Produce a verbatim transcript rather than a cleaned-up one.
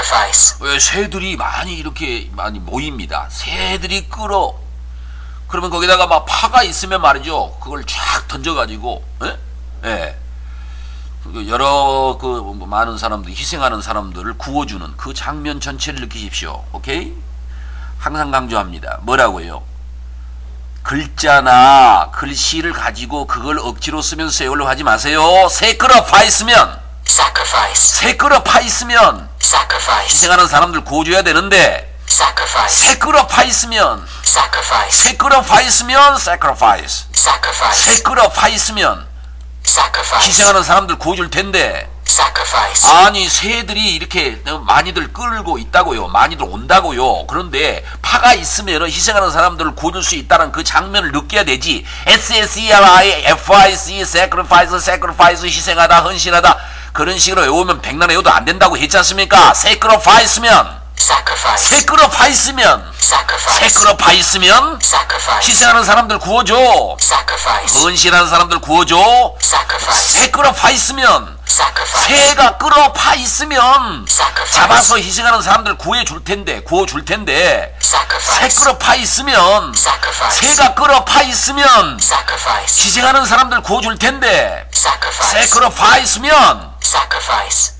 Sacrifice. 왜 새들이 많이 이렇게 많이 모입니다. 새들이 끌어. 그러면 거기다가 막 파가 있으면 말이죠. 그걸 쫙 던져가지고, 예? 예. 여러 그 많은 사람들, 희생하는 사람들을 구워주는 그 장면 전체를 느끼십시오. 오케이? 항상 강조합니다. 뭐라고요? 글자나 글씨를 가지고 그걸 억지로 쓰면서 세월로 하지 마세요. 새 끌어 파 있으면, Sacrifice. 새 끌어 파 있으면 Sacrifice. 희생하는 사람들 구워줘야 되는데, Sacrifice. 새 끌어 파 있으면, Sacrifice. 새 끌어 파 있으면 sacrifice, Sacrifice. 새 끌어 파 있으면 Sacrifice. 희생하는 사람들 구워줄 텐데, Sacrifice. 아니 새들이 이렇게 많이들 끌고 있다고요. 많이들 온다고요. 그런데 파가 있으면 희생하는 사람들을 구워줄 수 있다는 그 장면을 느껴야 되지. 에스 에스 이 알 아이 에프 아이 씨 sacrifice, sacrifice 희생하다, 헌신하다 그런 식으로 외우면 백날 외워도 안 된다고 했지 않습니까? 새 끌어 파 있으면, Sacrifice. 새 끌어 파 있으면, 새 Sacrifice. 끌어 파 있으면 Sacrifice. 희생하는 사람들 구워줘. Sacrifice. 헌신하는 사람들 구워줘. Sacrifice. 새 끌어 파 있으면, Sacrifice. 새가 끌어 파 있으면 Sacrifice. 잡아서 희생하는 사람들 구해 줄 텐데, 구워 줄 텐데, 새 Sacrifice. 끌어 파 있으면, Sacrifice. 새가 끌어 파 있으면 Sacrifice. 희생하는 사람들 구워 줄 텐데, 새 Sacrifice. 끌어 파 있으면 Sacrifice.